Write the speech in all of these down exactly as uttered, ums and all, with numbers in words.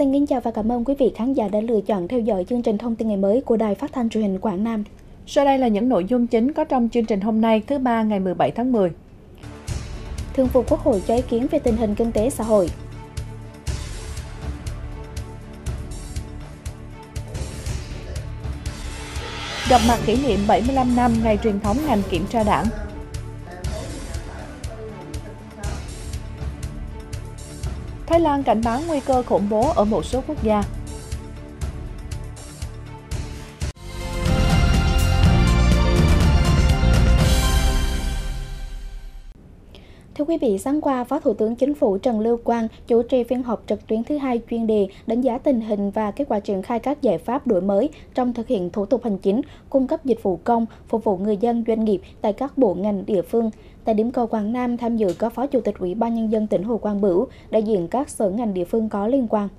Xin kính chào và cảm ơn quý vị khán giả đã lựa chọn theo dõi chương trình thông tin ngày mới của Đài Phát thanh Truyền hình Quảng Nam. Sau đây là những nội dung chính có trong chương trình hôm nay thứ ba ngày mười bảy tháng mười. Thường vụ Quốc hội cho ý kiến về tình hình kinh tế xã hội. Gặp mặt kỷ niệm bảy mươi lăm năm ngày truyền thống ngành kiểm tra đảng. Thái Lan cảnh báo nguy cơ khủng bố ở một số quốc gia. Thưa quý vị, sáng qua, Phó Thủ tướng Chính phủ Trần Lưu Quang chủ trì phiên họp trực tuyến thứ hai chuyên đề đánh giá tình hình và kết quả triển khai các giải pháp đổi mới trong thực hiện thủ tục hành chính, cung cấp dịch vụ công, phục vụ người dân doanh nghiệp tại các bộ ngành địa phương. Tại điểm cầu Quảng Nam, tham dự có Phó Chủ tịch Ủy ban Nhân dân tỉnh Hồ Quang Bửu, đại diện các sở ngành địa phương có liên quan.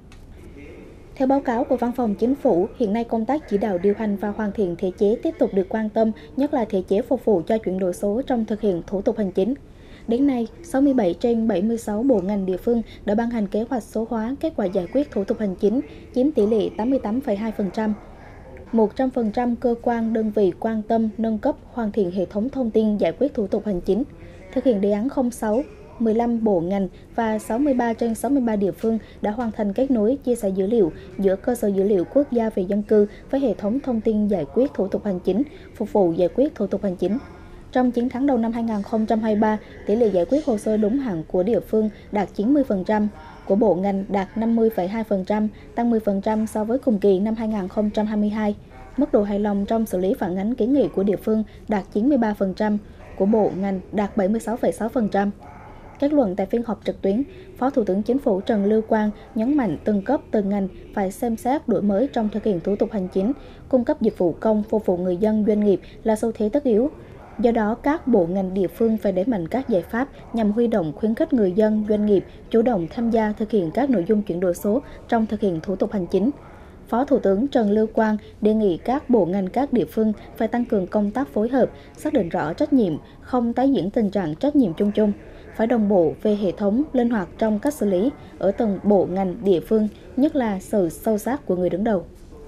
Theo báo cáo của Văn phòng Chính phủ, hiện nay công tác chỉ đạo điều hành và hoàn thiện thể chế tiếp tục được quan tâm, nhất là thể chế phục vụ cho chuyển đổi số trong thực hiện thủ tục hành chính. Đến nay, sáu mươi bảy trên bảy mươi sáu bộ ngành địa phương đã ban hành kế hoạch số hóa kết quả giải quyết thủ tục hành chính, chiếm tỷ lệ tám mươi tám phẩy hai phần trăm. một trăm phần trăm cơ quan đơn vị quan tâm nâng cấp hoàn thiện hệ thống thông tin giải quyết thủ tục hành chính, thực hiện đề án không sáu, mười lăm bộ ngành và sáu mươi ba trên sáu mươi ba địa phương đã hoàn thành kết nối chia sẻ dữ liệu giữa cơ sở dữ liệu quốc gia về dân cư với hệ thống thông tin giải quyết thủ tục hành chính, phục vụ giải quyết thủ tục hành chính. Trong chín tháng đầu năm hai nghìn không trăm hai mươi ba, tỷ lệ giải quyết hồ sơ đúng hạn của địa phương đạt chín mươi phần trăm, của bộ ngành đạt năm mươi phẩy hai phần trăm, tăng mười phần trăm so với cùng kỳ năm hai nghìn không trăm hai mươi hai. Mức độ hài lòng trong xử lý phản ánh kiến nghị của địa phương đạt chín mươi ba phần trăm, của bộ ngành đạt bảy mươi sáu phẩy sáu phần trăm. Kết luận tại phiên họp trực tuyến, Phó Thủ tướng Chính phủ Trần Lưu Quang nhấn mạnh từng cấp từng ngành phải xem xét đổi mới trong thực hiện thủ tục hành chính, cung cấp dịch vụ công phục vụ người dân doanh nghiệp là xu thế tất yếu. Do đó, các bộ ngành địa phương phải đẩy mạnh các giải pháp nhằm huy động khuyến khích người dân, doanh nghiệp chủ động tham gia thực hiện các nội dung chuyển đổi số trong thực hiện thủ tục hành chính. Phó Thủ tướng Trần Lưu Quang đề nghị các bộ ngành các địa phương phải tăng cường công tác phối hợp, xác định rõ trách nhiệm, không tái diễn tình trạng trách nhiệm chung chung, phải đồng bộ về hệ thống, linh hoạt trong cách xử lý ở từng bộ ngành địa phương, nhất là sự sâu sát của người đứng đầu.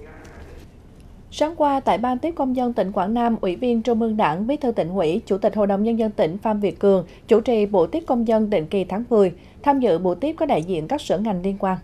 Sáng qua, tại Ban tiếp công dân tỉnh Quảng Nam, Ủy viên Trung ương Đảng, Bí thư Tỉnh ủy, Chủ tịch Hội đồng Nhân dân tỉnh Phan Việt Cường chủ trì buổi tiếp công dân định kỳ tháng mười. Tham dự buổi tiếp có đại diện các sở ngành liên quan.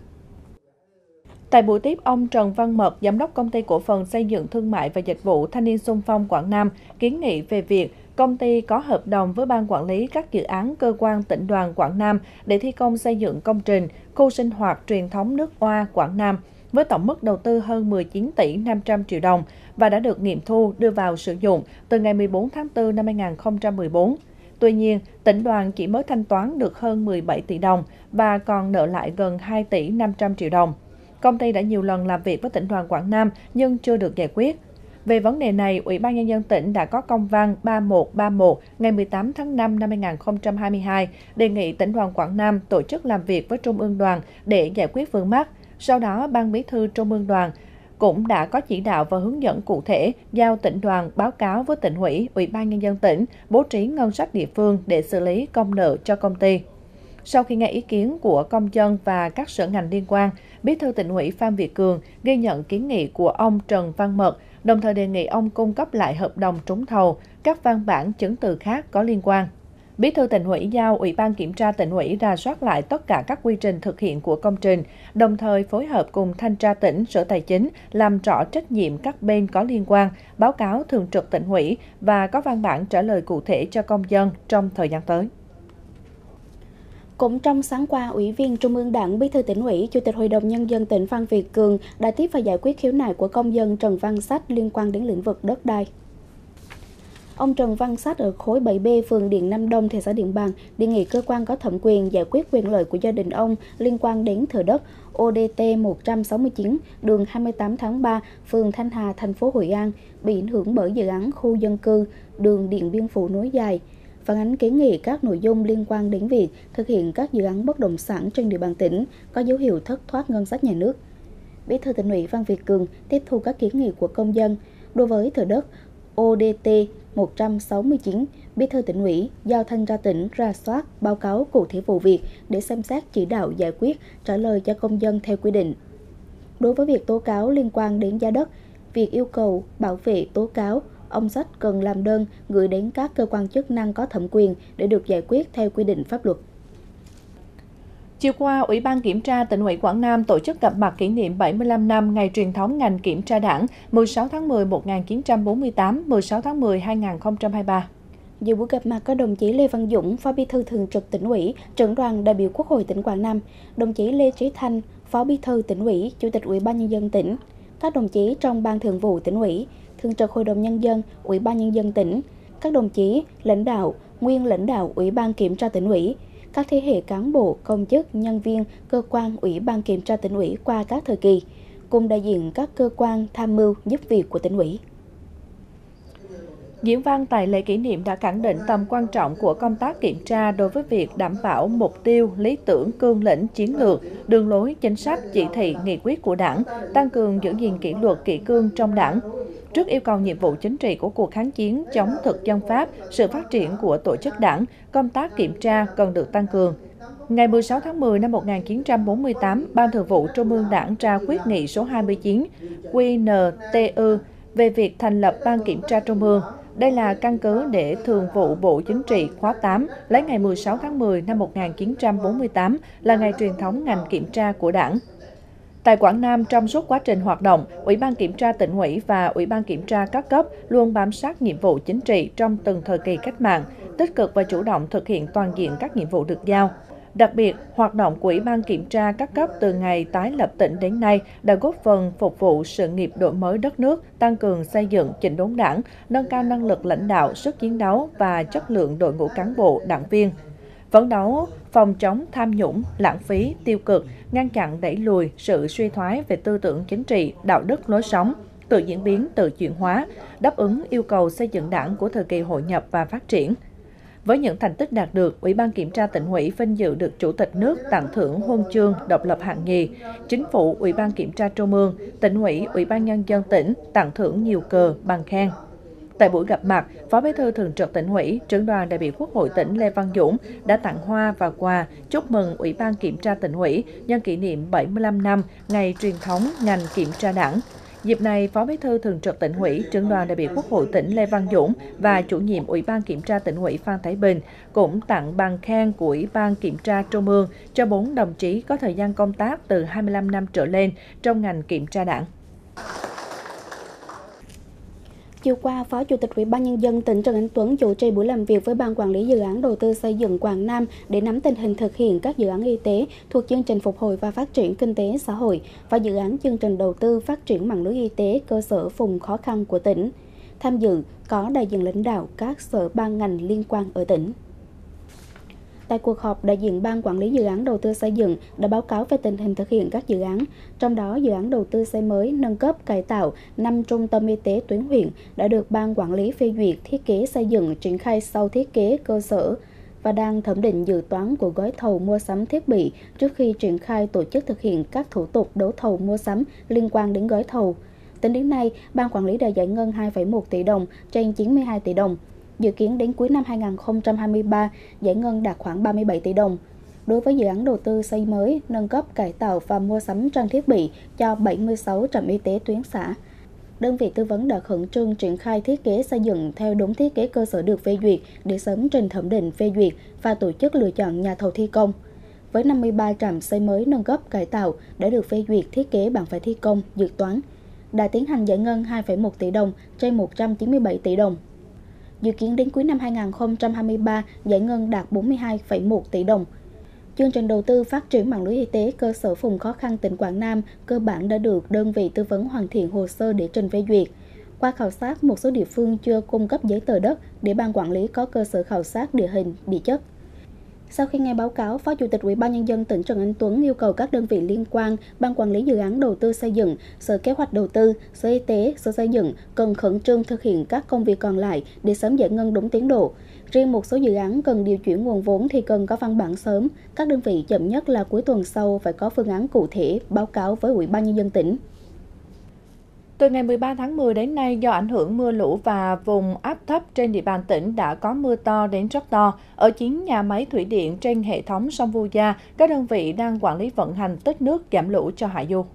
Tại buổi tiếp, ông Trần Văn Mật, Giám đốc Công ty Cổ phần Xây dựng Thương mại và Dịch vụ Thanh niên xung phong Quảng Nam, kiến nghị về việc công ty có hợp đồng với Ban Quản lý các dự án cơ quan tỉnh đoàn Quảng Nam để thi công xây dựng công trình khu sinh hoạt truyền thống nước Oa Quảng Nam, với tổng mức đầu tư hơn mười chín tỷ năm trăm triệu đồng và đã được nghiệm thu đưa vào sử dụng từ ngày mười bốn tháng tư năm hai nghìn không trăm mười bốn. Tuy nhiên, tỉnh đoàn chỉ mới thanh toán được hơn mười bảy tỷ đồng và còn nợ lại gần hai tỷ năm trăm triệu đồng. Công ty đã nhiều lần làm việc với tỉnh đoàn Quảng Nam nhưng chưa được giải quyết. Về vấn đề này, Ủy ban Nhân dân tỉnh đã có công văn ba một ba một ngày mười tám tháng năm năm hai nghìn không trăm hai mươi hai đề nghị tỉnh đoàn Quảng Nam tổ chức làm việc với Trung ương đoàn để giải quyết vướng mắc. Sau đó, Ban Bí thư Trung ương đoàn cũng đã có chỉ đạo và hướng dẫn cụ thể giao tỉnh đoàn báo cáo với tỉnh ủy, Ủy ban Nhân dân tỉnh bố trí ngân sách địa phương để xử lý công nợ cho công ty. Sau khi nghe ý kiến của công dân và các sở ngành liên quan, Bí thư Tỉnh ủy Phan Việt Cường ghi nhận kiến nghị của ông Trần Văn Mật, đồng thời đề nghị ông cung cấp lại hợp đồng trúng thầu, các văn bản chứng từ khác có liên quan. Bí thư Tỉnh ủy giao Ủy ban Kiểm tra Tỉnh ủy rà soát lại tất cả các quy trình thực hiện của công trình, đồng thời phối hợp cùng Thanh tra tỉnh, Sở Tài chính làm rõ trách nhiệm các bên có liên quan, báo cáo Thường trực Tỉnh ủy và có văn bản trả lời cụ thể cho công dân trong thời gian tới. Cũng trong sáng qua, Ủy viên Trung ương Đảng, Bí thư Tỉnh ủy, Chủ tịch Hội đồng Nhân dân tỉnh Phan Việt Cường đã tiếp và giải quyết khiếu nại của công dân Trần Văn Sách liên quan đến lĩnh vực đất đai. Ông Trần Văn Sách ở khối bảy B, phường Điện Nam Đông, thị xã Điện Bàn đề nghị cơ quan có thẩm quyền giải quyết quyền lợi của gia đình ông liên quan đến thửa đất O D T một trăm sáu mươi chín, đường hai mươi tám tháng ba, phường Thanh Hà, thành phố Hội An, bị ảnh hưởng bởi dự án khu dân cư đường Điện Biên Phủ nối dài. Phản ánh kiến nghị các nội dung liên quan đến việc thực hiện các dự án bất động sản trên địa bàn tỉnh có dấu hiệu thất thoát ngân sách nhà nước. Bí thư Tỉnh ủy Phan Việt Cường tiếp thu các kiến nghị của công dân đối với thửa đất O D T một trăm sáu mươi chín Bí thư Tỉnh ủy giao thanh tra tỉnh rà soát, báo cáo cụ thể vụ việc để xem xét chỉ đạo giải quyết, trả lời cho công dân theo quy định. Đối với việc tố cáo liên quan đến giá đất, việc yêu cầu bảo vệ tố cáo, ông Sách cần làm đơn gửi đến các cơ quan chức năng có thẩm quyền để được giải quyết theo quy định pháp luật. Chiều qua, Ủy ban Kiểm tra Tỉnh ủy Quảng Nam tổ chức gặp mặt kỷ niệm bảy mươi lăm năm ngày truyền thống ngành kiểm tra Đảng mười sáu tháng mười năm một nghìn chín trăm bốn mươi tám, mười sáu tháng mười năm hai nghìn không trăm hai mươi ba. Dự buổi gặp mặt có đồng chí Lê Văn Dũng, Phó Bí thư Thường trực Tỉnh ủy, Trưởng đoàn đại biểu Quốc hội tỉnh Quảng Nam, đồng chí Lê Trí Thanh, Phó Bí thư Tỉnh ủy, Chủ tịch Ủy ban Nhân dân tỉnh, các đồng chí trong Ban Thường vụ Tỉnh ủy, Thường trực Hội đồng Nhân dân, Ủy ban Nhân dân tỉnh, các đồng chí lãnh đạo, nguyên lãnh đạo Ủy ban Kiểm tra Tỉnh ủy, các thế hệ cán bộ, công chức, nhân viên, cơ quan Ủy ban Kiểm tra Tỉnh ủy qua các thời kỳ, cùng đại diện các cơ quan tham mưu giúp việc của Tỉnh ủy. Diễn văn tại lễ kỷ niệm đã khẳng định tầm quan trọng của công tác kiểm tra đối với việc đảm bảo mục tiêu, lý tưởng, cương lĩnh, chiến lược, đường lối, chính sách, chỉ thị, nghị quyết của Đảng, tăng cường giữ gìn kỷ luật, kỷ cương trong Đảng. Trước yêu cầu nhiệm vụ chính trị của cuộc kháng chiến chống thực dân Pháp, sự phát triển của tổ chức Đảng, công tác kiểm tra cần được tăng cường. Ngày mười sáu tháng mười năm một nghìn chín trăm bốn mươi tám, Ban Thường vụ Trung ương Đảng ra quyết nghị số hai mươi chín Q N T U về việc thành lập Ban Kiểm tra Trung ương. Đây là căn cứ để Thường vụ Bộ Chính trị khóa tám lấy ngày mười sáu tháng mười năm một nghìn chín trăm bốn mươi tám là ngày truyền thống ngành kiểm tra của Đảng. Tại Quảng Nam, trong suốt quá trình hoạt động, Ủy ban Kiểm tra Tỉnh ủy và Ủy ban Kiểm tra các cấp luôn bám sát nhiệm vụ chính trị trong từng thời kỳ cách mạng, tích cực và chủ động thực hiện toàn diện các nhiệm vụ được giao. Đặc biệt, hoạt động của Ủy ban Kiểm tra các cấp từ ngày tái lập tỉnh đến nay đã góp phần phục vụ sự nghiệp đổi mới đất nước, tăng cường xây dựng chỉnh đốn Đảng, nâng cao năng lực lãnh đạo, sức chiến đấu và chất lượng đội ngũ cán bộ, đảng viên. Phấn đấu phòng chống tham nhũng, lãng phí, tiêu cực, ngăn chặn đẩy lùi sự suy thoái về tư tưởng chính trị, đạo đức lối sống, tự diễn biến, tự chuyển hóa, đáp ứng yêu cầu xây dựng Đảng của thời kỳ hội nhập và phát triển. Với những thành tích đạt được, Ủy ban Kiểm tra Tỉnh ủy vinh dự được Chủ tịch nước tặng thưởng huân chương độc lập hạng nhì, Chính phủ, Ủy ban Kiểm tra Trung ương, Tỉnh ủy, Ủy ban Nhân dân tỉnh tặng thưởng nhiều cờ, bằng khen. Tại buổi gặp mặt, Phó Bí thư Thường trực Tỉnh ủy, Trưởng đoàn đại biểu Quốc hội tỉnh Lê Văn Dũng đã tặng hoa và quà chúc mừng Ủy ban Kiểm tra Tỉnh ủy nhân kỷ niệm bảy mươi lăm năm ngày truyền thống ngành kiểm tra Đảng. Dịp này, Phó Bí thư Thường trực Tỉnh ủy, Trưởng đoàn đại biểu Quốc hội tỉnh Lê Văn Dũng và Chủ nhiệm Ủy ban Kiểm tra Tỉnh ủy Phan Thái Bình cũng tặng bằng khen của Ủy ban Kiểm tra Trung ương cho bốn đồng chí có thời gian công tác từ hai mươi lăm năm trở lên trong ngành kiểm tra Đảng. Chiều qua, Phó Chủ tịch Ủy ban Nhân dân tỉnh Trần Anh Tuấn chủ trì buổi làm việc với Ban Quản lý Dự án Đầu tư xây dựng Quảng Nam để nắm tình hình thực hiện các dự án y tế thuộc chương trình phục hồi và phát triển kinh tế xã hội và dự án chương trình đầu tư phát triển mạng lưới y tế cơ sở vùng khó khăn của tỉnh. Tham dự có đại diện lãnh đạo các sở ban ngành liên quan ở tỉnh. Tại cuộc họp, đại diện Ban Quản lý Dự án Đầu tư xây dựng đã báo cáo về tình hình thực hiện các dự án, trong đó dự án đầu tư xây mới, nâng cấp, cải tạo năm trung tâm y tế tuyến huyện đã được Ban Quản lý phê duyệt thiết kế xây dựng triển khai sau thiết kế cơ sở và đang thẩm định dự toán của gói thầu mua sắm thiết bị trước khi triển khai tổ chức thực hiện các thủ tục đấu thầu mua sắm liên quan đến gói thầu. Tính đến nay, Ban Quản lý đã giải ngân hai phẩy một tỷ đồng trên chín mươi hai tỷ đồng. Dự kiến đến cuối năm hai nghìn không trăm hai mươi ba, giải ngân đạt khoảng ba mươi bảy tỷ đồng. Đối với dự án đầu tư xây mới, nâng cấp, cải tạo và mua sắm trang thiết bị cho bảy mươi sáu trạm y tế tuyến xã, đơn vị tư vấn đã khẩn trương triển khai thiết kế xây dựng theo đúng thiết kế cơ sở được phê duyệt để sớm trình thẩm định phê duyệt và tổ chức lựa chọn nhà thầu thi công. Với năm mươi ba trạm xây mới, nâng cấp, cải tạo đã được phê duyệt thiết kế bản vẽ thi công, dự toán, đã tiến hành giải ngân hai phẩy một tỷ đồng trên một trăm chín mươi bảy tỷ đồng. Dự kiến đến cuối năm hai nghìn không trăm hai mươi ba, giải ngân đạt bốn mươi hai phẩy một tỷ đồng. Chương trình đầu tư phát triển mạng lưới y tế cơ sở vùng khó khăn tỉnh Quảng Nam cơ bản đã được đơn vị tư vấn hoàn thiện hồ sơ để trình phê duyệt. Qua khảo sát, một số địa phương chưa cung cấp giấy tờ đất để Ban Quản lý có cơ sở khảo sát địa hình, địa chất. Sau khi nghe báo cáo, Phó Chủ tịch Ủy ban Nhân dân tỉnh Trần Anh Tuấn yêu cầu các đơn vị liên quan, Ban Quản lý Dự án Đầu tư xây dựng, Sở Kế hoạch Đầu tư, Sở Y tế, Sở Xây dựng cần khẩn trương thực hiện các công việc còn lại để sớm giải ngân đúng tiến độ. Riêng một số dự án cần điều chuyển nguồn vốn thì cần có văn bản sớm. Các đơn vị chậm nhất là cuối tuần sau phải có phương án cụ thể báo cáo với Ủy ban Nhân dân tỉnh. Từ ngày mười ba tháng mười đến nay, do ảnh hưởng mưa lũ và vùng áp thấp trên địa bàn tỉnh đã có mưa to đến rất to. Ở chín nhà máy thủy điện trên hệ thống sông Vu Gia, các đơn vị đang quản lý vận hành tích nước giảm lũ cho hạ du.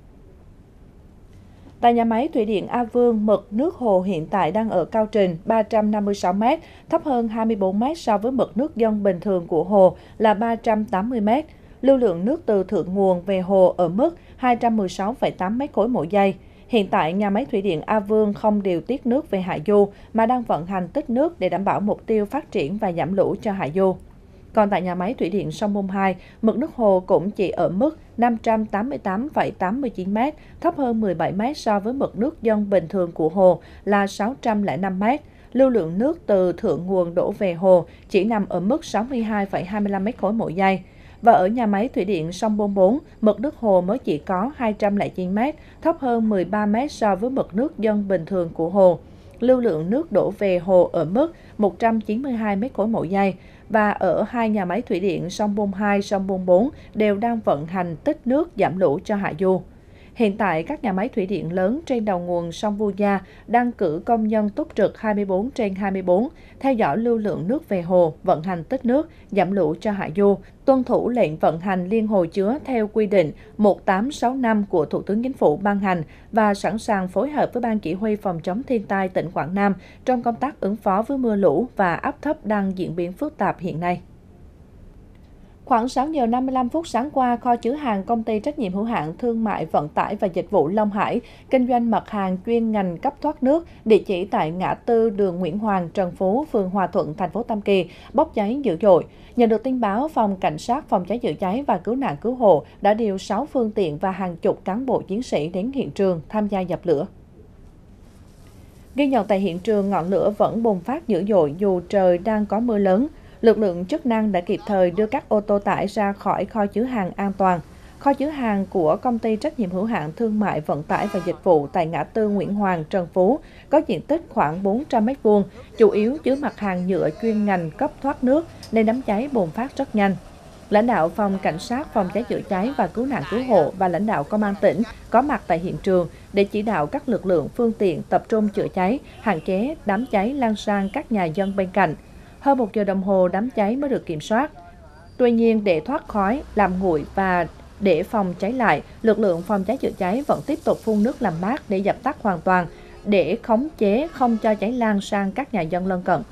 Tại nhà máy thủy điện A Vương, mực nước hồ hiện tại đang ở cao trình ba trăm năm mươi sáu mét, thấp hơn hai mươi bốn mét so với mực nước dâng bình thường của hồ là ba trăm tám mươi mét. Lưu lượng nước từ thượng nguồn về hồ ở mức hai trăm mười sáu phẩy tám mét khối mỗi giây. Hiện tại, nhà máy thủy điện A Vương không điều tiết nước về hạ du mà đang vận hành tích nước để đảm bảo mục tiêu phát triển và giảm lũ cho hạ du. Còn tại nhà máy thủy điện sông Bung hai, mực nước hồ cũng chỉ ở mức năm trăm tám mươi tám phẩy tám mươi chín mét, thấp hơn mười bảy mét so với mực nước dâng bình thường của hồ là sáu trăm lẻ năm mét. Lưu lượng nước từ thượng nguồn đổ về hồ chỉ nằm ở mức sáu mươi hai phẩy hai mươi lăm mét khối mỗi giây. Và ở nhà máy thủy điện sông Bung bốn, mực nước hồ mới chỉ có hai trăm lẻ chín mét, thấp hơn mười ba mét so với mực nước dâng bình thường của hồ. Lưu lượng nước đổ về hồ ở mức một trăm chín mươi hai mét khối mỗi giây. Và ở hai nhà máy thủy điện sông Bung hai, sông Bung bốn đều đang vận hành tích nước giảm lũ cho hạ du. Hiện tại, các nhà máy thủy điện lớn trên đầu nguồn sông Vu Gia đang cử công nhân túc trực hai mươi bốn trên hai mươi bốn, theo dõi lưu lượng nước về hồ, vận hành tích nước, giảm lũ cho hạ du, tuân thủ lệnh vận hành liên hồ chứa theo quy định một tám sáu năm của Thủ tướng Chính phủ ban hành và sẵn sàng phối hợp với Ban Chỉ huy Phòng chống thiên tai tỉnh Quảng Nam trong công tác ứng phó với mưa lũ và áp thấp đang diễn biến phức tạp hiện nay. Khoảng sáu giờ năm mươi lăm phút sáng qua, kho chứa hàng công ty trách nhiệm hữu hạn thương mại vận tải và dịch vụ Long Hải, kinh doanh mặt hàng chuyên ngành cấp thoát nước, địa chỉ tại ngã tư đường Nguyễn Hoàng, Trần Phú, phường Hòa Thuận, thành phố Tam Kỳ, bốc cháy dữ dội. Nhận được tin báo, Phòng Cảnh sát Phòng cháy chữa cháy và Cứu nạn Cứu hộ đã điều sáu phương tiện và hàng chục cán bộ chiến sĩ đến hiện trường tham gia dập lửa. Ghi nhận tại hiện trường, ngọn lửa vẫn bùng phát dữ dội dù trời đang có mưa lớn. Lực lượng chức năng đã kịp thời đưa các ô tô tải ra khỏi kho chứa hàng an toàn. Kho chứa hàng của công ty trách nhiệm hữu hạn thương mại vận tải và dịch vụ tại ngã tư Nguyễn Hoàng, Trần Phú có diện tích khoảng bốn trăm mét vuông, chủ yếu chứa mặt hàng nhựa chuyên ngành cấp thoát nước nên đám cháy bùng phát rất nhanh. Lãnh đạo Phòng Cảnh sát Phòng cháy chữa cháy và Cứu nạn Cứu hộ và lãnh đạo Công an tỉnh có mặt tại hiện trường để chỉ đạo các lực lượng phương tiện tập trung chữa cháy, hạn chế đám cháy lan sang các nhà dân bên cạnh. Hơn một giờ đồng hồ đám cháy mới được kiểm soát. Tuy nhiên, để thoát khói, làm nguội và để phòng cháy lại, lực lượng phòng cháy chữa cháy vẫn tiếp tục phun nước làm mát để dập tắt hoàn toàn, để khống chế không cho cháy lan sang các nhà dân lân cận.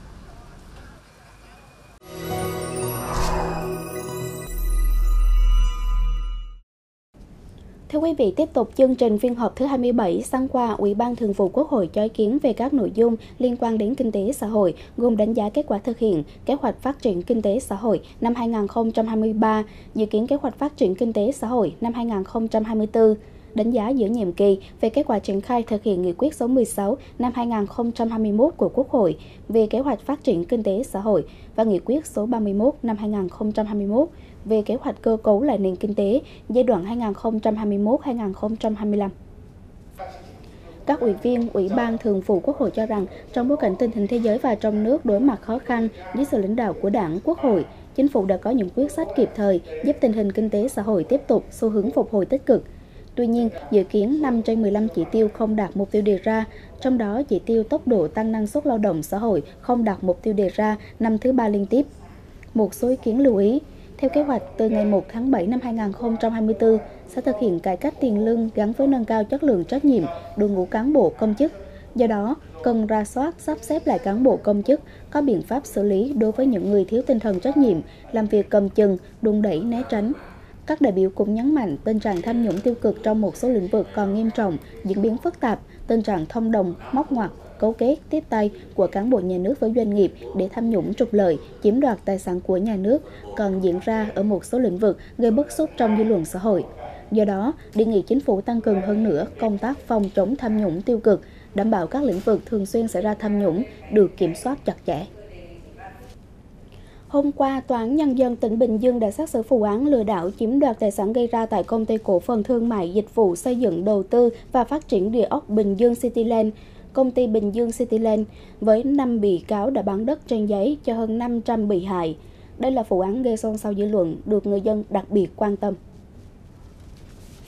Thưa quý vị, tiếp tục chương trình phiên họp thứ hai mươi bảy, sáng qua, Ủy ban Thường vụ Quốc hội cho ý kiến về các nội dung liên quan đến kinh tế xã hội, gồm đánh giá kết quả thực hiện kế hoạch phát triển kinh tế xã hội năm hai nghìn không trăm hai mươi ba, dự kiến kế hoạch phát triển kinh tế xã hội năm hai nghìn không trăm hai mươi tư, đánh giá giữa nhiệm kỳ về kết quả triển khai thực hiện nghị quyết số mười sáu năm hai nghìn không trăm hai mươi mốt của Quốc hội về kế hoạch phát triển kinh tế xã hội và nghị quyết số ba mươi mốt năm hai nghìn không trăm hai mươi mốt về kế hoạch cơ cấu lại nền kinh tế giai đoạn hai nghìn không trăm hai mươi mốt đến hai nghìn không trăm hai mươi lăm. Các ủy viên Ủy ban Thường vụ Quốc hội cho rằng, trong bối cảnh tình hình thế giới và trong nước đối mặt khó khăn dưới sự lãnh đạo của Đảng, Quốc hội, Chính phủ đã có những quyết sách kịp thời giúp tình hình kinh tế xã hội tiếp tục xu hướng phục hồi tích cực. Tuy nhiên, dự kiến năm trên mười lăm chỉ tiêu không đạt mục tiêu đề ra, trong đó chỉ tiêu tốc độ tăng năng suất lao động xã hội không đạt mục tiêu đề ra năm thứ ba liên tiếp. Một số ý kiến lưu ý, theo kế hoạch, từ ngày một tháng bảy năm hai nghìn không trăm hai mươi tư sẽ thực hiện cải cách tiền lương gắn với nâng cao chất lượng trách nhiệm đội ngũ cán bộ công chức. Do đó, cần rà soát, sắp xếp lại cán bộ công chức, có biện pháp xử lý đối với những người thiếu tinh thần trách nhiệm, làm việc cầm chừng, đùn đẩy, né tránh. Các đại biểu cũng nhấn mạnh tình trạng tham nhũng tiêu cực trong một số lĩnh vực còn nghiêm trọng, diễn biến phức tạp, tình trạng thông đồng, móc ngoặt, cấu kết, tiếp tay của cán bộ nhà nước với doanh nghiệp để tham nhũng trục lợi, chiếm đoạt tài sản của nhà nước còn diễn ra ở một số lĩnh vực gây bức xúc trong dư luận xã hội. Do đó, đề nghị Chính phủ tăng cường hơn nữa công tác phòng chống tham nhũng tiêu cực, đảm bảo các lĩnh vực thường xuyên xảy ra tham nhũng được kiểm soát chặt chẽ. Hôm qua, Tòa án Nhân dân tỉnh Bình Dương đã xét xử vụ án lừa đảo chiếm đoạt tài sản gây ra tại Công ty Cổ phần Thương mại Dịch vụ Xây dựng Đầu tư và Phát triển Địa ốc Bình Dương Cityland, Công ty Bình Dương Cityland, với năm bị cáo đã bán đất trên giấy cho hơn năm trăm bị hại. Đây là vụ án gây xôn xao dư luận, được người dân đặc biệt quan tâm.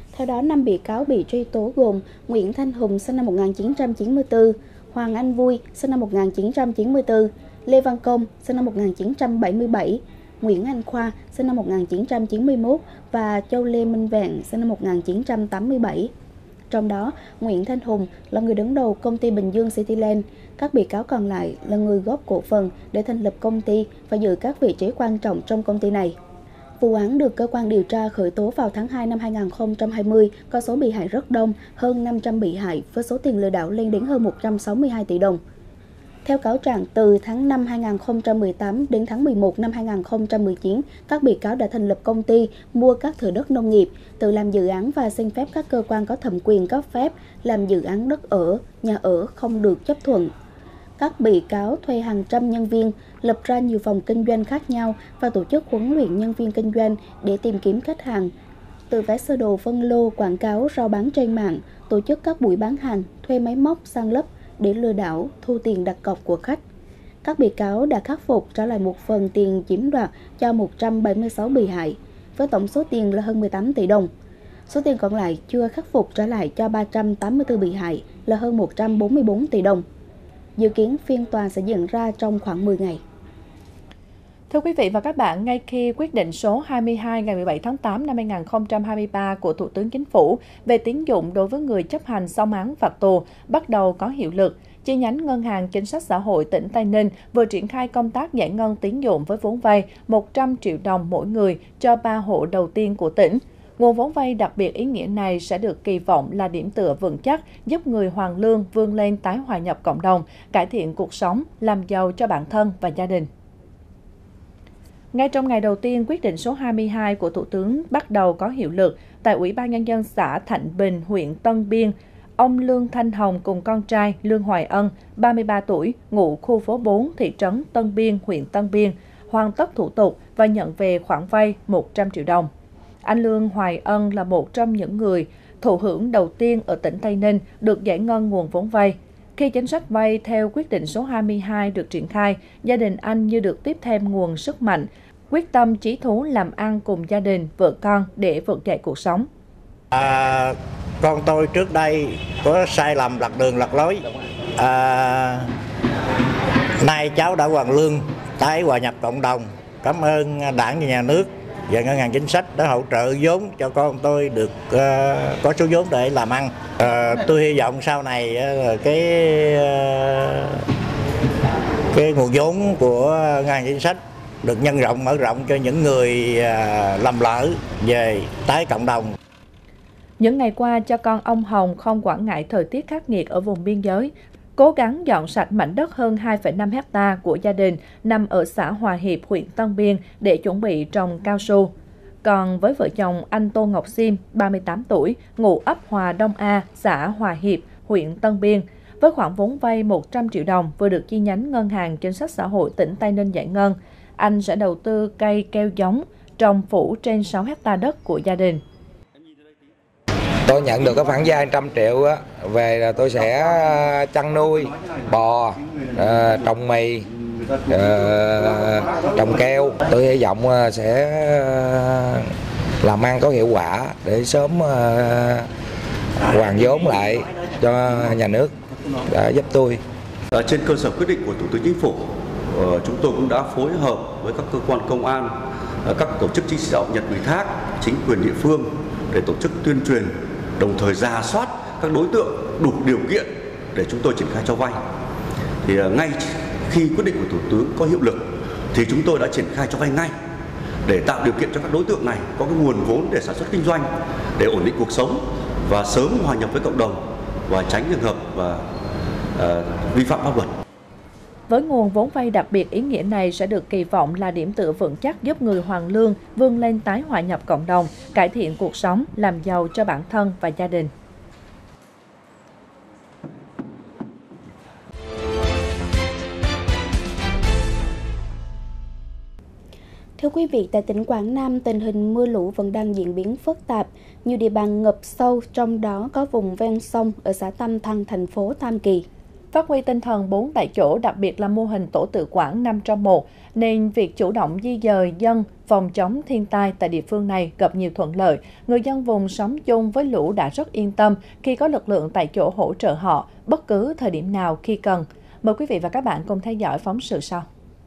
Theo đó, năm bị cáo bị truy tố gồm Nguyễn Thanh Hùng sinh năm một nghìn chín trăm chín mươi tư, Hoàng Anh Vui sinh năm một nghìn chín trăm chín mươi tư, Lê Văn Công sinh năm một nghìn chín trăm bảy mươi bảy, Nguyễn Anh Khoa sinh năm một nghìn chín trăm chín mươi mốt và Châu Lê Minh Vạn sinh năm một nghìn chín trăm tám mươi bảy. Trong đó, Nguyễn Thanh Hùng là người đứng đầu công ty Bình Dương Cityland, các bị cáo còn lại là người góp cổ phần để thành lập công ty và giữ các vị trí quan trọng trong công ty này. Vụ án được cơ quan điều tra khởi tố vào tháng hai năm hai nghìn không trăm hai mươi, có số bị hại rất đông, hơn năm trăm bị hại với số tiền lừa đảo lên đến hơn một trăm sáu mươi hai tỷ đồng. Theo cáo trạng, từ tháng năm hai nghìn không trăm mười tám đến tháng mười một năm hai nghìn không trăm mười chín, các bị cáo đã thành lập công ty, mua các thửa đất nông nghiệp, tự làm dự án và xin phép các cơ quan có thẩm quyền cấp phép làm dự án đất ở, nhà ở không được chấp thuận. Các bị cáo thuê hàng trăm nhân viên, lập ra nhiều phòng kinh doanh khác nhau và tổ chức huấn luyện nhân viên kinh doanh để tìm kiếm khách hàng, tự vẽ sơ đồ phân lô, quảng cáo, rao bán trên mạng, tổ chức các buổi bán hàng, thuê máy móc, san lấp để lừa đảo, thu tiền đặt cọc của khách. Các bị cáo đã khắc phục trả lại một phần tiền chiếm đoạt cho một trăm bảy mươi sáu bị hại, với tổng số tiền là hơn mười tám tỷ đồng. Số tiền còn lại chưa khắc phục trả lại cho ba trăm tám mươi tư bị hại là hơn một trăm bốn mươi tư tỷ đồng. Dự kiến phiên tòa sẽ diễn ra trong khoảng mười ngày. Thưa quý vị và các bạn, ngay khi quyết định số hai mươi hai ngày mười bảy tháng tám năm hai nghìn không trăm hai mươi ba của Thủ tướng Chính phủ về tín dụng đối với người chấp hành xong án phạt tù bắt đầu có hiệu lực, chi nhánh Ngân hàng Chính sách Xã hội tỉnh Tây Ninh vừa triển khai công tác giải ngân tín dụng với vốn vay một trăm triệu đồng mỗi người cho ba hộ đầu tiên của tỉnh. Nguồn vốn vay đặc biệt ý nghĩa này sẽ được kỳ vọng là điểm tựa vững chắc giúp người hoàn lương vươn lên tái hòa nhập cộng đồng, cải thiện cuộc sống, làm giàu cho bản thân và gia đình. Ngay trong ngày đầu tiên, quyết định số hai mươi hai của Thủ tướng bắt đầu có hiệu lực tại Ủy ban Nhân dân xã Thạnh Bình, huyện Tân Biên. Ông Lương Thanh Hồng cùng con trai Lương Hoài Ân, ba mươi ba tuổi, ngụ khu phố bốn, thị trấn Tân Biên, huyện Tân Biên, hoàn tất thủ tục và nhận về khoản vay một trăm triệu đồng. Anh Lương Hoài Ân là một trong những người thụ hưởng đầu tiên ở tỉnh Tây Ninh được giải ngân nguồn vốn vay. Khi chính sách vay theo quyết định số hai mươi hai được triển khai, gia đình anh như được tiếp thêm nguồn sức mạnh, quyết tâm chí thú làm ăn cùng gia đình, vợ con để vực dậy cuộc sống. À, con tôi trước đây có sai lầm lạc đường lạc lối. À, nay cháu đã hoàn lương, tái hòa nhập cộng đồng. Cảm ơn Đảng và Nhà nước và Ngân hàng Chính sách đã hỗ trợ vốn cho con tôi được uh, có số vốn để làm ăn. Uh, tôi hy vọng sau này uh, cái uh, cái nguồn vốn của Ngân hàng Chính sách được nhân rộng, mở rộng cho những người uh, lầm lỡ về tái cộng đồng. Những ngày qua, cha con ông Hồng không quản ngại thời tiết khắc nghiệt ở vùng biên giới, cố gắng dọn sạch mảnh đất hơn hai phẩy năm héc ta của gia đình nằm ở xã Hòa Hiệp, huyện Tân Biên để chuẩn bị trồng cao su. Còn với vợ chồng anh Tô Ngọc Sim, ba mươi tám tuổi, ngụ ấp Hòa Đông A, xã Hòa Hiệp, huyện Tân Biên, với khoản vốn vay một trăm triệu đồng vừa được chi nhánh Ngân hàng Chính sách Xã hội tỉnh Tây Ninh giải ngân, anh sẽ đầu tư cây keo giống trồng phủ trên sáu héc ta đất của gia đình. Tôi nhận được cái khoản vay một trăm triệu á, về là tôi sẽ chăn nuôi bò, trồng mì, trồng keo. Tôi hy vọng sẽ làm ăn có hiệu quả để sớm hoàn vốn lại cho nhà nước đã giúp tôi. Trên cơ sở quyết định của Thủ tướng Chính phủ, chúng tôi cũng đã phối hợp với các cơ quan công an, các tổ chức chính trị nhận ủy thác, chính quyền địa phương để tổ chức tuyên truyền, đồng thời rà soát các đối tượng đủ điều kiện để chúng tôi triển khai cho vay. Thì ngay khi quyết định của Thủ tướng có hiệu lực thì chúng tôi đã triển khai cho vay ngay để tạo điều kiện cho các đối tượng này có cái nguồn vốn để sản xuất kinh doanh, để ổn định cuộc sống và sớm hòa nhập với cộng đồng và tránh trường hợp và uh, vi phạm pháp luật. Với nguồn vốn vay đặc biệt ý nghĩa này sẽ được kỳ vọng là điểm tựa vững chắc giúp người hoàn lương vươn lên tái hòa nhập cộng đồng, cải thiện cuộc sống, làm giàu cho bản thân và gia đình. Thưa quý vị, tại tỉnh Quảng Nam, tình hình mưa lũ vẫn đang diễn biến phức tạp. Nhiều địa bàn ngập sâu, trong đó có vùng ven sông ở xã Tam Thăng, thành phố Tam Kỳ. Phát huy tinh thần bốn tại chỗ, đặc biệt là mô hình tổ tự quản năm trong một, nên việc chủ động di dời dân phòng chống thiên tai tại địa phương này gặp nhiều thuận lợi. Người dân vùng sống chung với lũ đã rất yên tâm khi có lực lượng tại chỗ hỗ trợ họ bất cứ thời điểm nào khi cần. Mời quý vị và các bạn cùng theo dõi phóng sự sau.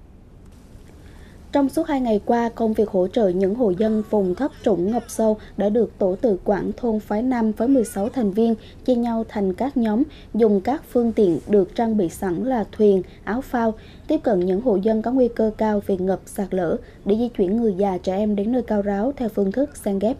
Trong suốt hai ngày qua, công việc hỗ trợ những hộ dân vùng thấp trũng ngập sâu đã được tổ tự quản thôn Phái Nam với mười sáu thành viên chia nhau thành các nhóm, dùng các phương tiện được trang bị sẵn là thuyền, áo phao, tiếp cận những hộ dân có nguy cơ cao về ngập sạt lở để di chuyển người già, trẻ em đến nơi cao ráo theo phương thức san ghép.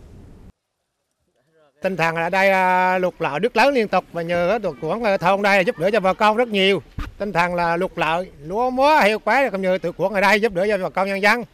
Tinh thần ở đây lụt lội nước lớn liên tục và nhờ tổ quản thôn đây giúp đỡ cho bà con rất nhiều. Tinh thần là lụt lội lúa múa heo quái cũng như tự quản ở đây giúp đỡ cho bà con nhân dân.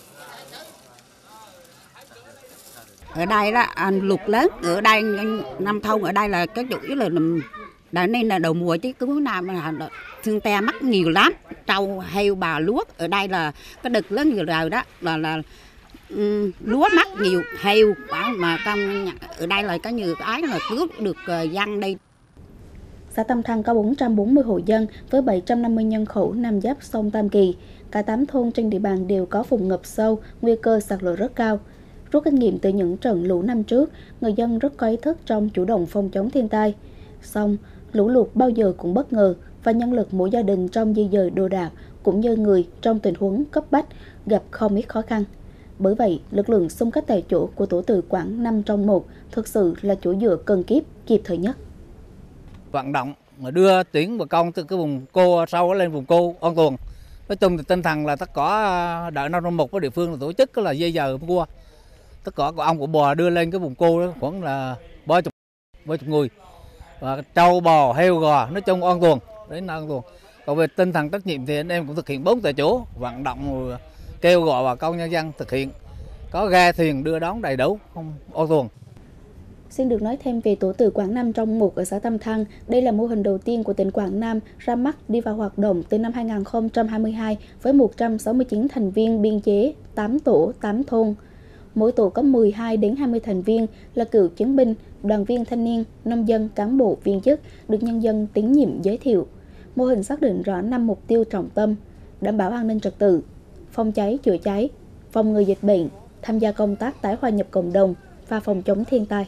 Ở đây là lụt lớn, ở đây năm thôn ở đây là cái chủ yếu là đã nên là đầu mùa chứ cứ nào mà thương te mắc nhiều lắm, trâu heo bà lúa ở đây là cái đực lớn nhiều rồi đó là là um, lúa mắc nhiều heo mà trong ở đây là có nhiều cái là cứu được dân đây. Xã Tam Thăng có bốn trăm bốn mươi hộ dân với bảy trăm năm mươi nhân khẩu nằm giáp sông Tam Kỳ. Cả tám thôn trên địa bàn đều có vùng ngập sâu, nguy cơ sạt lở rất cao. Rút kinh nghiệm từ những trận lũ năm trước, người dân rất có ý thức trong chủ động phòng chống thiên tai. Song, lũ lụt bao giờ cũng bất ngờ và nhân lực mỗi gia đình trong di dời đồ đạc cũng như người trong tình huống cấp bách gặp không ít khó khăn. Bởi vậy, lực lượng xung kích tại chỗ của tổ tự quản năm trong một thực sự là chỗ dựa cần kíp kịp thời nhất. Vận động mà đưa tuyển bà con từ cái vùng cô sâu lên vùng cô an toàn. Nói chung thì tinh thần là tất cả đợi năm trong một của địa phương là tổ chức là dây giờ cua. Tất cả ông của bò đưa lên cái vùng cô đó khoảng là ba chục ba chục người. Và trâu bò heo gò nói chung an toàn đến an toàn. Còn về tinh thần trách nhiệm thì anh em cũng thực hiện bốn tại chỗ, vận động rồi kêu gọi bà con nhân dân thực hiện, có ghe thuyền đưa đón đầy đủ không an toàn. Xin được nói thêm về tổ tự quản năm trong một ở xã Tam Thăng. Đây là mô hình đầu tiên của tỉnh Quảng Nam ra mắt đi vào hoạt động từ năm hai nghìn không trăm hai mươi hai với một trăm sáu mươi chín thành viên, biên chế tám tổ, tám thôn. Mỗi tổ có mười hai đến hai mươi thành viên là cựu chiến binh, đoàn viên thanh niên, nông dân, cán bộ, viên chức được nhân dân tín nhiệm giới thiệu. Mô hình xác định rõ năm mục tiêu trọng tâm: đảm bảo an ninh trật tự, phòng cháy chữa cháy, phòng ngừa dịch bệnh, tham gia công tác tái hòa nhập cộng đồng và phòng chống thiên tai.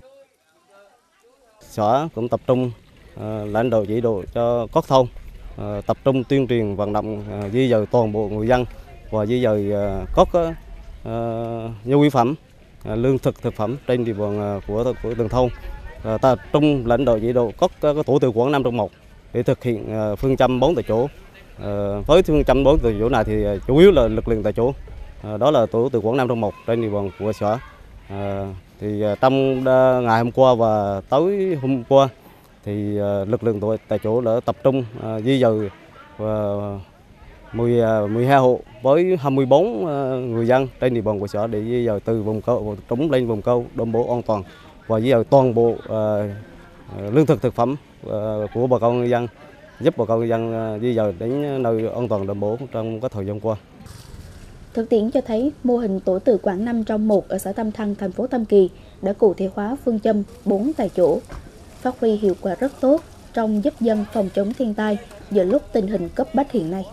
Xã cũng tập trung uh, lãnh đạo chỉ đạo cho các thôn uh, tập trung tuyên truyền vận động uh, di dời toàn bộ người dân và di dời uh, các uh, nhu yếu phẩm, uh, lương thực thực phẩm trên địa bàn uh, của của từng thôn. Uh, tập trung lãnh đạo chỉ đạo các, các tổ tự quản năm trong một để thực hiện uh, phương châm bốn tại chỗ. Uh, với phương châm bốn tại chỗ này thì uh, chủ yếu là lực lượng tại chỗ. Uh, đó là tổ tự quản năm trong một trên địa bàn của xã. Uh, thì trong ngày hôm qua và tối hôm qua thì lực lượng tại chỗ đã tập trung uh, di dời uh, mười hai hộ với hai mươi bốn uh, người dân trên địa bàn của xã để di dời từ vùng cao trũng lên vùng cao đảm bảo an toàn và di dời toàn bộ uh, lương thực thực phẩm uh, của bà con người dân, giúp bà con người dân uh, di dời đến nơi an toàn đảm bảo trong các thời gian qua. Thực tiễn cho thấy mô hình tổ tự quản năm trong một ở xã Tam Thăng, thành phố Tam Kỳ đã cụ thể hóa phương châm bốn tại chỗ, phát huy hiệu quả rất tốt trong giúp dân phòng chống thiên tai giữa lúc tình hình cấp bách hiện nay.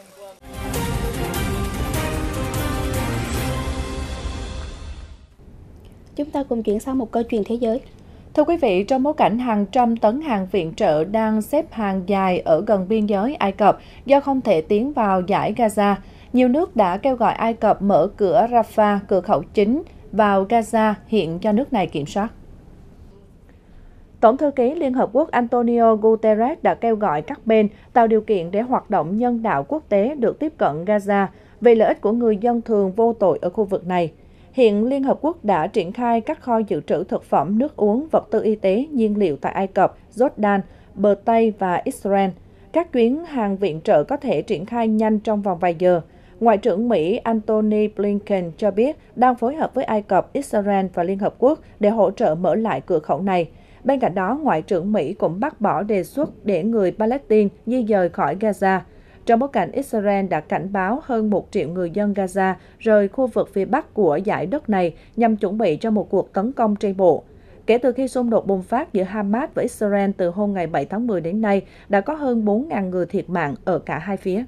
Chúng ta cùng chuyển sang một câu chuyện thế giới. Thưa quý vị, trong bối cảnh hàng trăm tấn hàng viện trợ đang xếp hàng dài ở gần biên giới Ai Cập do không thể tiến vào dải Gaza, nhiều nước đã kêu gọi Ai Cập mở cửa Rafah, cửa khẩu chính vào Gaza hiện do nước này kiểm soát. Tổng thư ký Liên Hợp Quốc Antonio Guterres đã kêu gọi các bên tạo điều kiện để hoạt động nhân đạo quốc tế được tiếp cận Gaza vì lợi ích của người dân thường vô tội ở khu vực này. Hiện Liên Hợp Quốc đã triển khai các kho dự trữ thực phẩm, nước uống, vật tư y tế, nhiên liệu tại Ai Cập, Jordan, bờ Tây và Israel. Các chuyến hàng viện trợ có thể triển khai nhanh trong vòng vài giờ. Ngoại trưởng Mỹ Antony Blinken cho biết đang phối hợp với Ai Cập, Israel và Liên Hợp Quốc để hỗ trợ mở lại cửa khẩu này. Bên cạnh đó, Ngoại trưởng Mỹ cũng bác bỏ đề xuất để người Palestine di dời khỏi Gaza. Trong bối cảnh Israel đã cảnh báo hơn một triệu người dân Gaza rời khu vực phía bắc của dải đất này nhằm chuẩn bị cho một cuộc tấn công trên bộ. Kể từ khi xung đột bùng phát giữa Hamas và Israel từ hôm ngày bảy tháng mười đến nay, đã có hơn bốn nghìn người thiệt mạng ở cả hai phía.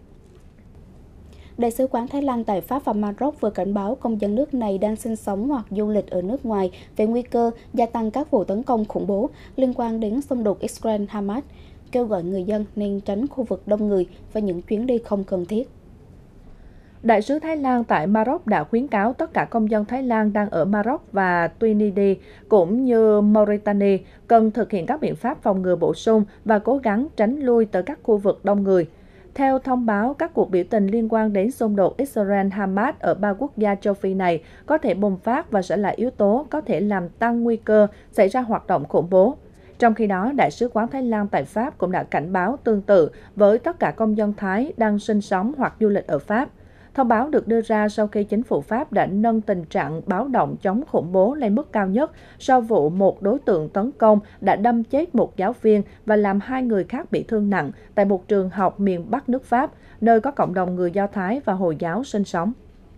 Đại sứ quán Thái Lan tại Pháp và Maroc vừa cảnh báo công dân nước này đang sinh sống hoặc du lịch ở nước ngoài về nguy cơ gia tăng các vụ tấn công khủng bố liên quan đến xung đột Israel-Hamas, kêu gọi người dân nên tránh khu vực đông người và những chuyến đi không cần thiết. Đại sứ Thái Lan tại Maroc đã khuyến cáo tất cả công dân Thái Lan đang ở Maroc và Tunisia cũng như Mauritania cần thực hiện các biện pháp phòng ngừa bổ sung và cố gắng tránh lui tới các khu vực đông người. Theo thông báo, các cuộc biểu tình liên quan đến xung đột Israel-Hamas ở ba quốc gia châu Phi này có thể bùng phát và sẽ là yếu tố có thể làm tăng nguy cơ xảy ra hoạt động khủng bố. Trong khi đó, Đại sứ quán Thái Lan tại Pháp cũng đã cảnh báo tương tự với tất cả công dân Thái đang sinh sống hoặc du lịch ở Pháp. Thông báo được đưa ra sau khi chính phủ Pháp đã nâng tình trạng báo động chống khủng bố lên mức cao nhất sau vụ một đối tượng tấn công đã đâm chết một giáo viên và làm hai người khác bị thương nặng tại một trường học miền Bắc nước Pháp, nơi có cộng đồng người Do Thái và Hồi giáo sinh sống.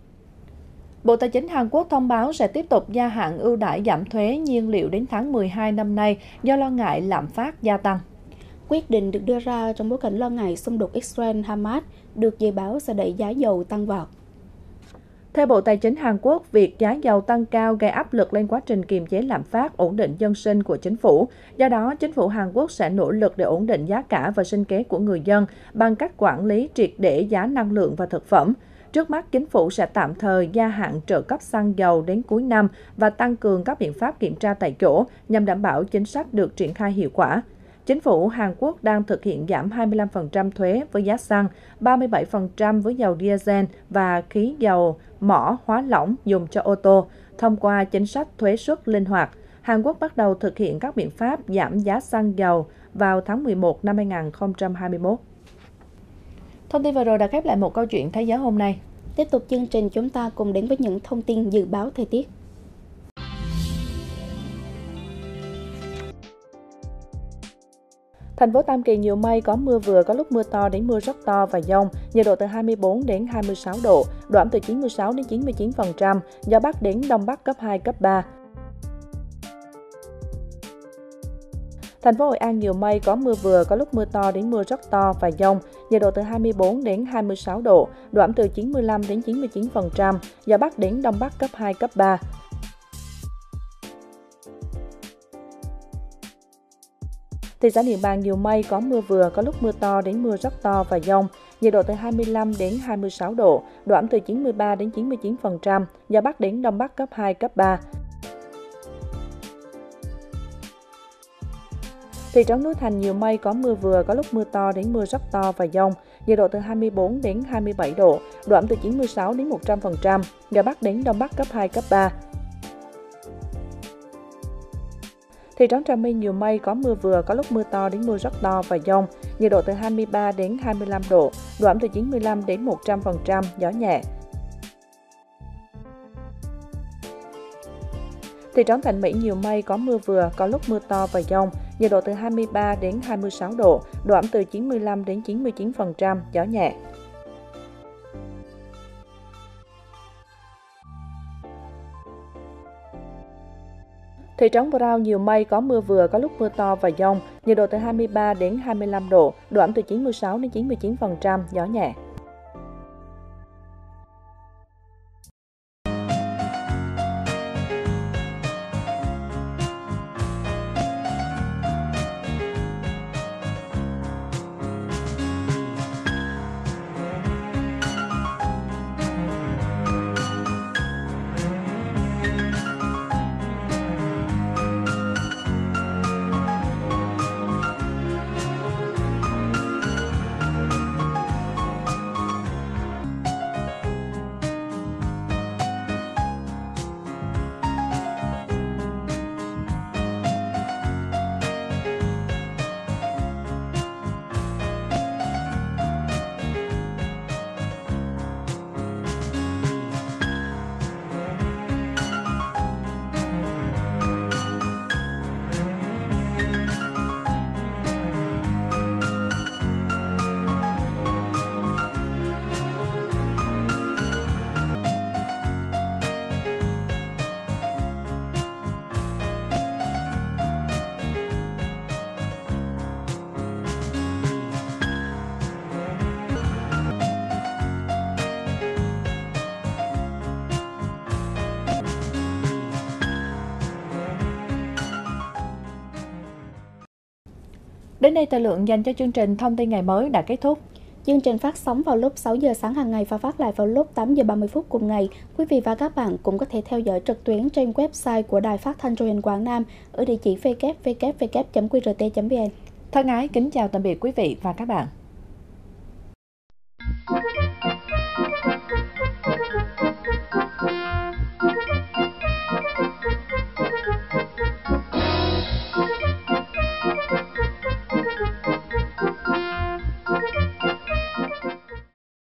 Bộ Tài chính Hàn Quốc thông báo sẽ tiếp tục gia hạn ưu đãi giảm thuế nhiên liệu đến tháng mười hai năm nay do lo ngại lạm phát gia tăng. Quyết định được đưa ra trong bối cảnh lo ngại xung đột Israel-Hamas được dự báo sẽ đẩy giá dầu tăng vọt. Theo Bộ Tài chính Hàn Quốc, việc giá dầu tăng cao gây áp lực lên quá trình kiềm chế lạm phát, ổn định dân sinh của chính phủ. Do đó, chính phủ Hàn Quốc sẽ nỗ lực để ổn định giá cả và sinh kế của người dân bằng cách quản lý triệt để giá năng lượng và thực phẩm. Trước mắt, chính phủ sẽ tạm thời gia hạn trợ cấp xăng dầu đến cuối năm và tăng cường các biện pháp kiểm tra tại chỗ nhằm đảm bảo chính sách được triển khai hiệu quả. Chính phủ Hàn Quốc đang thực hiện giảm hai mươi lăm phần trăm thuế với giá xăng, ba mươi bảy phần trăm với dầu diesel và khí dầu mỏ hóa lỏng dùng cho ô tô. Thông qua chính sách thuế suất linh hoạt, Hàn Quốc bắt đầu thực hiện các biện pháp giảm giá xăng dầu vào tháng mười một năm hai nghìn không trăm hai mươi mốt. Thông tin vừa rồi đã khép lại một câu chuyện thế giới hôm nay. Tiếp tục chương trình, chúng ta cùng đến với những thông tin dự báo thời tiết. Thành phố Tam Kỳ nhiều mây, có mưa vừa, có lúc mưa to đến mưa rất to và dông, nhiệt độ từ hai mươi bốn đến hai mươi sáu độ, độ ẩm từ chín mươi sáu đến chín mươi chín phần trăm, gió Bắc đến Đông Bắc cấp hai, cấp ba. Thành phố Hội An nhiều mây, có mưa vừa, có lúc mưa to đến mưa rất to và dông, nhiệt độ từ hai mươi bốn đến hai mươi sáu độ, độ ẩm từ chín mươi lăm đến chín mươi chín phần trăm, gió Bắc đến Đông Bắc cấp hai, cấp ba. Thị xã Điện Bàn nhiều mây, có mưa vừa, có lúc mưa to đến mưa rất to và dông, nhiệt độ từ hai mươi lăm đến hai mươi sáu độ, độ ẩm từ chín mươi ba đến chín mươi chín phần trăm, gió Bắc đến Đông Bắc cấp hai, cấp ba. Thị trấn Núi Thành nhiều mây, có mưa vừa, có lúc mưa to đến mưa rất to và dông, nhiệt độ từ hai mươi bốn đến hai mươi bảy độ, độ ẩm từ chín mươi sáu đến một trăm phần trăm, gió Bắc đến Đông Bắc cấp hai, cấp ba. Thị trấn Trà My nhiều mây, có mưa vừa, có lúc mưa to đến mưa rất to và dông, nhiệt độ từ hai mươi ba đến hai mươi lăm độ, độ ẩm từ chín mươi lăm đến một trăm phần trăm, gió nhẹ. Thị trấn Thành Mỹ nhiều mây, có mưa vừa, có lúc mưa to và dông, nhiệt độ từ hai mươi ba đến hai mươi sáu độ, độ ẩm từ chín mươi lăm đến chín mươi chín phần trăm, gió nhẹ. Thị trấn Brown nhiều mây, có mưa vừa, có lúc mưa to và dông, nhiệt độ từ hai mươi ba đến hai mươi lăm độ, độ ẩm từ chín mươi sáu đến chín mươi chín phần trăm, gió nhẹ. Đến đây thời lượng dành cho chương trình Thông tin ngày mới đã kết thúc. Chương trình phát sóng vào lúc sáu giờ sáng hàng ngày và phát lại vào lúc tám giờ ba mươi phút cùng ngày. Quý vị và các bạn cũng có thể theo dõi trực tuyến trên website của Đài Phát thanh Truyền hình Quảng Nam ở địa chỉ w w w chấm q r t chấm v n. Thân ái kính chào tạm biệt quý vị và các bạn.